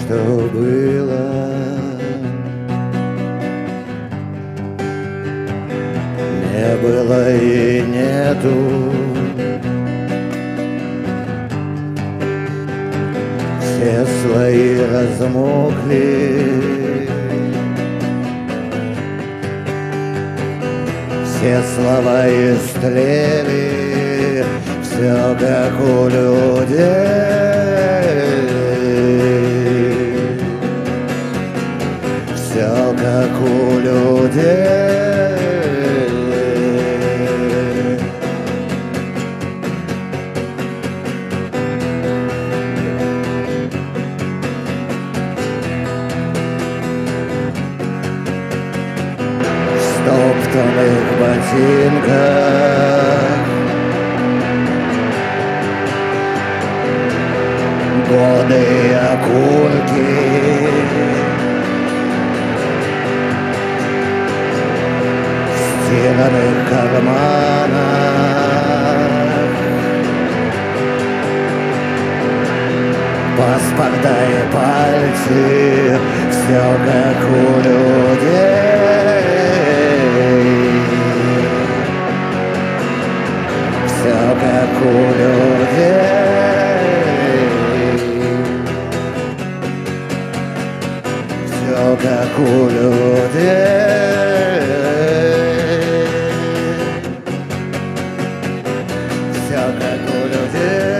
что было, не было и нету. Все слои размокли, все слова истлели, все как у людей, все как у людей. В стоптанных ботинках годы и окурки, в стиранных карманах паспорта и пальцы, все как у людей, все как у людей, все как у людей, все как у людей.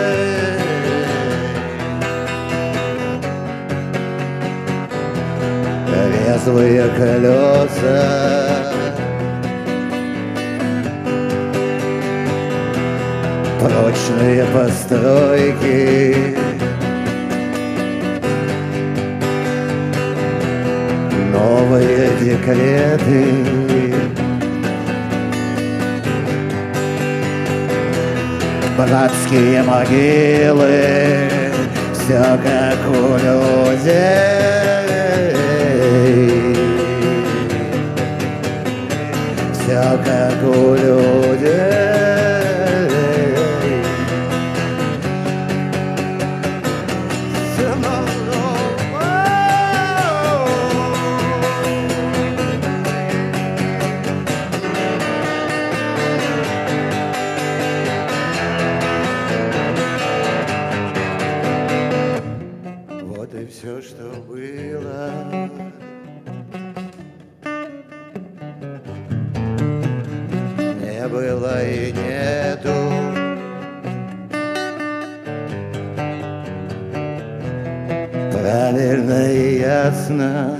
Резвые колеса, прочные постройки, новые декреты, братские могилы, все как у людей, все как у людей. Вот и все, что было. Не было и нету. Правильно и ясно.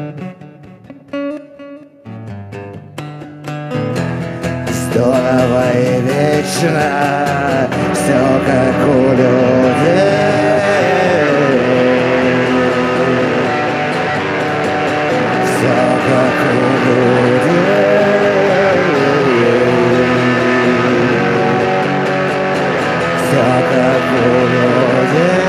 Здорово и вечно. Все как у людей. Все как у людей. Все как у людей.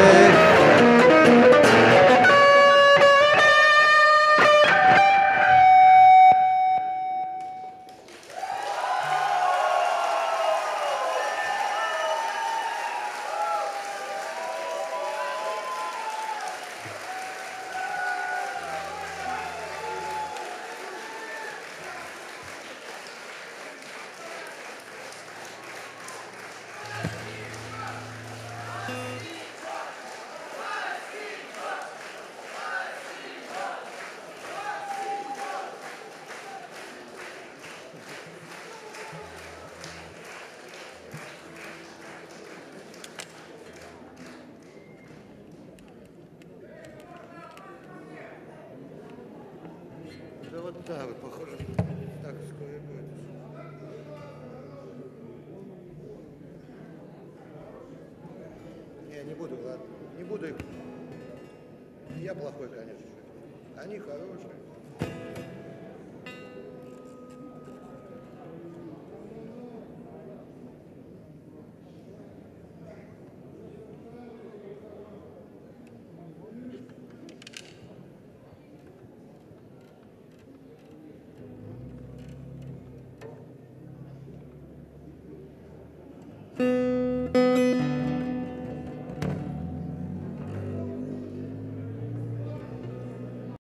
Да вот так вот, похоже, так скоро будет. Не буду, ладно, не буду их. Я плохой, конечно. Они хорошие.